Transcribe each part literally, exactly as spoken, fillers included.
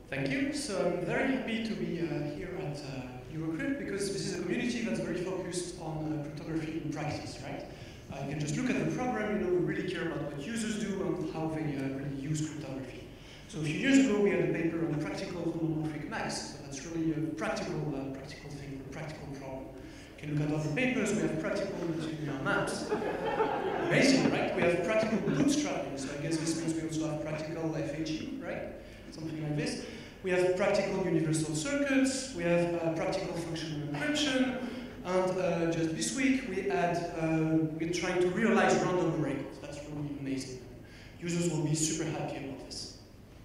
Thank you. So I'm very happy to be uh, here at uh, Eurocrypt because this is a community that's very focused on uh, cryptography in practice, right? Uh, you can just look at the program, you know, we really care about what users do and how they uh, really use cryptography. So a few years ago we had a paper on practical homomorphic maps. So that's really a practical, uh, practical thing, a practical problem. You can look at other papers, we have practical uh, maps. Amazing, right? We have practical bootstrapping, so I guess this means we also have practical F H E, right? Something like this. We have practical universal circuits, we have uh, practical functional encryption, and uh, just this week we had, uh, we're trying to realize random arrays. That's really amazing. Users will be super happy about this.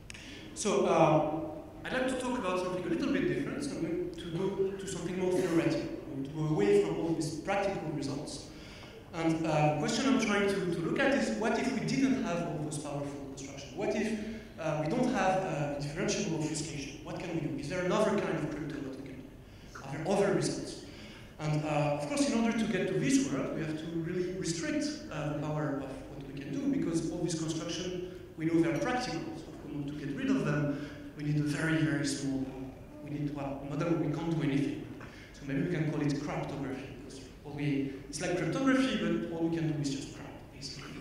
So uh, I'd like to talk about something a little bit different. So I'm going to go to something more theoretical. I'm going to go away from all these practical results. And uh, the question I'm trying to, to look at is, what if we didn't have all those powerful constructions? What if uh, we don't have uh, differentiable obfuscation? What can we do? Is there another kind of crypto that we can do? Are there other results? And uh, of course, in order to get to this world, we have to really restrict uh, the power of what we can do, because all this construction, we know they're practical. So if we want to get rid of them, we need a very, very small, we need well, a model where we can't do anything. So maybe we can call it cryptography. We, it's like cryptography, but all we can do is just crap, basically.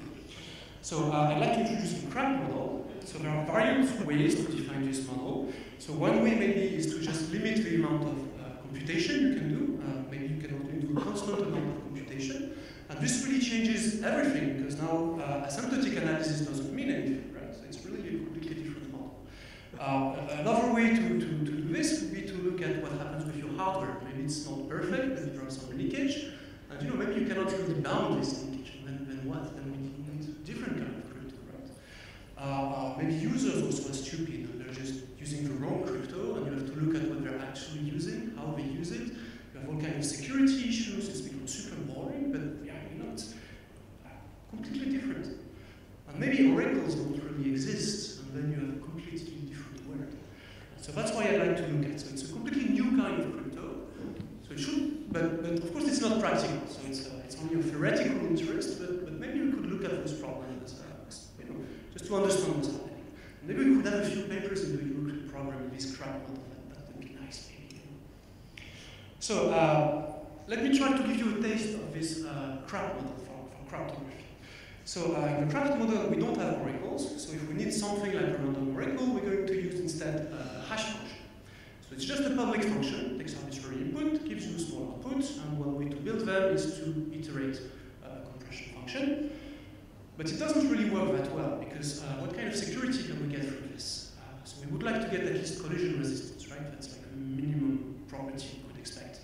So uh, I'd like to introduce the crap model. So there are various ways to define this model. So one way maybe is to just limit the amount of uh, computation you can do. Uh, maybe you can only do a constant amount of computation. And this really changes everything, because now uh, asymptotic analysis doesn't mean anything, right? So it's really a completely different model. Uh, another way to, to, to do this would be to look at what happens with your hardware. Maybe it's not perfect, but there are some leakage. And you know, maybe you cannot really bound this linkage. Then, then what? Then we need a different kind of crypto, right? Uh, uh, maybe users also are stupid, and they're just using the wrong crypto, and you have to look at what they're actually using, how they use it. You have all kinds of security issues. It's become super boring, but yeah, you know, it's uh, completely different. And maybe oracles don't really exist, and then you have a completely different world. So that's why I like to look at. So it's a completely new kind of crypto. So it should, but, but of course it's not practical. So it's, uh, it's only of theoretical interest, but, but maybe we could look at those problems, uh, you know, just to understand what's happening. Maybe we could have a few papers in the Eurocrypt program in this crap model. That, that would be nice, maybe. You know. So uh, let me try to give you a taste of this uh, crap model for, for cryptography. So uh, in the craft model, we don't have oracles. So if we need something like a random oracle, we're going to use instead a hash function. So it's just a public function, takes arbitrary input, gives you a small output, and one way to build them is to iterate a compression function. But it doesn't really work that well, because uh, what kind of security can we get from this? Uh, so we would like to get at least collision resistance, right? That's like a minimum property you could expect.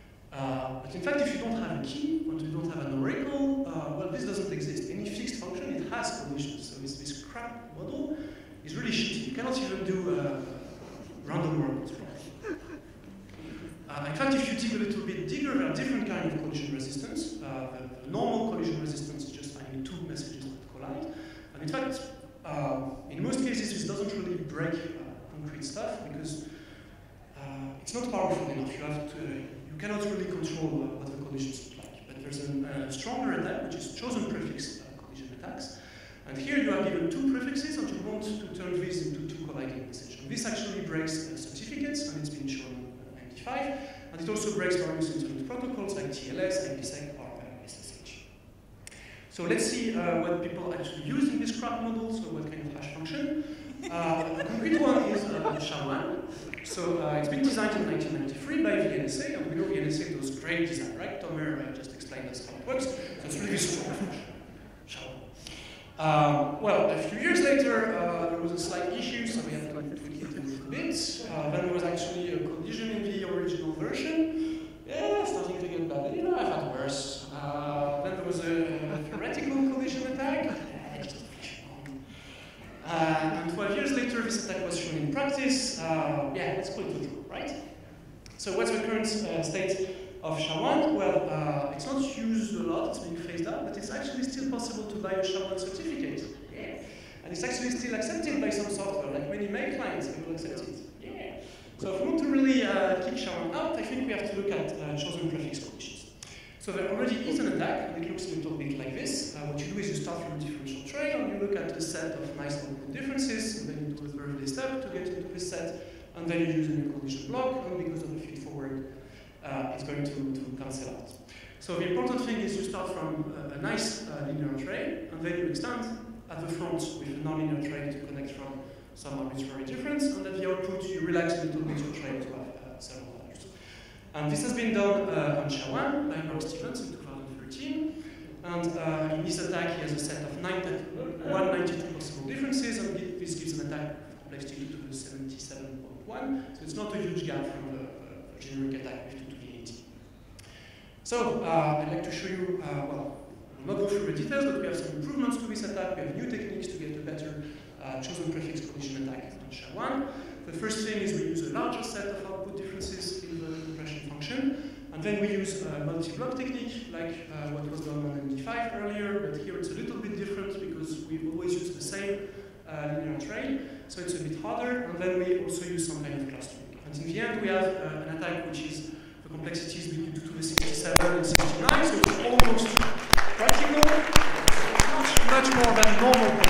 Uh, but in fact, if you don't have a key, or you don't have an oracle, uh, well, this doesn't exist. Any fixed function, it has collisions. So this, this crap model is really shitty. You cannot even do uh, random oracles. Uh, in fact, if you dig a little bit deeper, there are different kinds of collision resistance. Uh, the, the normal collision resistance is just finding two messages that collide. And in fact, uh, in most cases, this doesn't really break uh, concrete stuff, because uh, it's not powerful enough. You have to, uh, you cannot really control uh, what the collisions look like. But there's a uh, stronger attack, which is chosen prefix uh, collision attacks. And here you are given two prefixes, and you want to turn these into two colliding messages. And this actually breaks uh, certificates, and it's been shown in ninety-five. And it also breaks various internet protocols like T L S, I P sec, or uh, S S H. So let's see uh, what people actually use in this crap model. So what kind of hash function? Uh, a concrete one is uh, SHA one. So uh, it's been designed in nineteen ninety-three by the N S A, and we know the N S A does great design, right? Tomer uh, just explained us how it works. So it's really strong function, SHA one. Um, well, a few years later, uh, there was a slight issue, so we had to tweak it a little bit. Uh, then there was actually a collision in the original version. Yeah, starting to get bad. You know, I've had worse. Uh, then there was a, a theoretical collision attack. Yeah, just uh, and twelve years later, this attack was shown in practice. Uh, yeah, let's call it the truth, right? So what's the current uh, state of SHA one? Well, uh, it's not used a lot, it's being phased out, but it's actually still possible to buy a SHA one certificate. Yeah. And it's actually still accepted by some software, like many mail clients will accept it. Yeah. So if we want to really uh, kick SHA one out, I think we have to look at uh, chosen prefix collisions. So there already is an attack, and it looks a little bit like this. Uh, what you do is you start from a differential trail, and you look at a set of nice output differences, and then you do a birthday step to get into this set, and then you use a new condition block, and because of the feed forward, uh, it's going to, to cancel out. So the important thing is you start from a, a nice uh, linear trail, and then you extend at the front with a nonlinear trail to connect from some arbitrary difference, and at the output you relax a little bit your trail to have uh, several values. And this has been done uh, on SHA one by Mark Stevens in two thousand thirteen, and uh, in this attack he has a set of one hundred ninety-two possible differences, and this gives an attack complexity to the seventy-seven point one, so it's not a huge gap from the uh, generic attack with two to the eighty. So uh, I'd like to show you, uh, well, I will not go through the details, but we have some improvements to this attack. We have new techniques to get a better uh, chosen prefix collision attack on SHA one. The first thing is we use a larger set of output differences in the compression function, and then we use a multi-block technique, like uh, what was done on M D five earlier, but here it's a little bit different because we always use the same uh, linear trail, so it's a bit harder, and then we also use some kind of clustering. And in the end, we have uh, an attack which is the complexities between two to the sixty-seven and sixty-nine, so it's almost practical, much, much more than normal